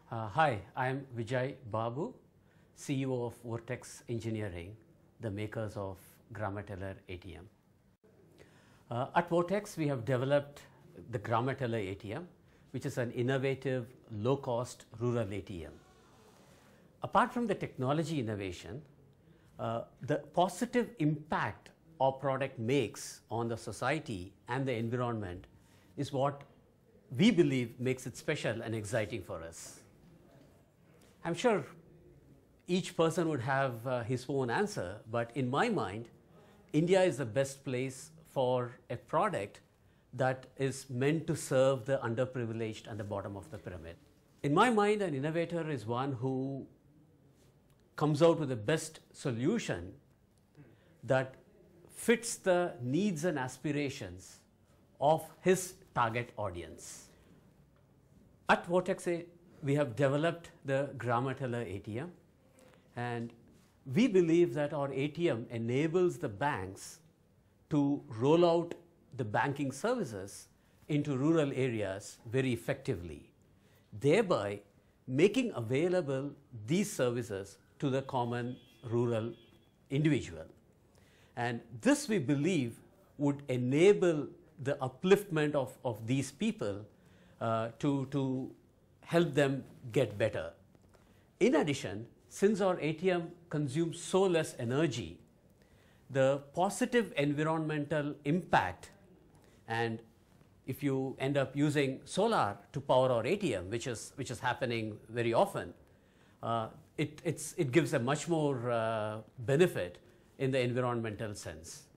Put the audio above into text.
Hi, I am Vijay Babu, CEO of Vortex Engineering, the makers of Grammarteller ATM. At Vortex, we have developed the Grammarteller ATM, which is an innovative, low-cost rural ATM. Apart from the technology innovation, the positive impact our product makes on the society and the environment is what we believe makes it special and exciting for us. I'm sure each person would have his own answer, but in my mind, India is the best place for a product that is meant to serve the underprivileged and the bottom of the pyramid. In my mind, an innovator is one who comes out with the best solution that fits the needs and aspirations of his target audience. At Vortex, we have developed the Grammarteller ATM, and we believe that our ATM enables the banks to roll out the banking services into rural areas very effectively, thereby making available these services to the common rural individual. And this, we believe, would enable the upliftment of these people to help them get better. In addition, since our ATM consumes so less energy, the positive environmental impact, and if you end up using solar to power our ATM, which is happening very often, it gives a much more benefit in the environmental sense.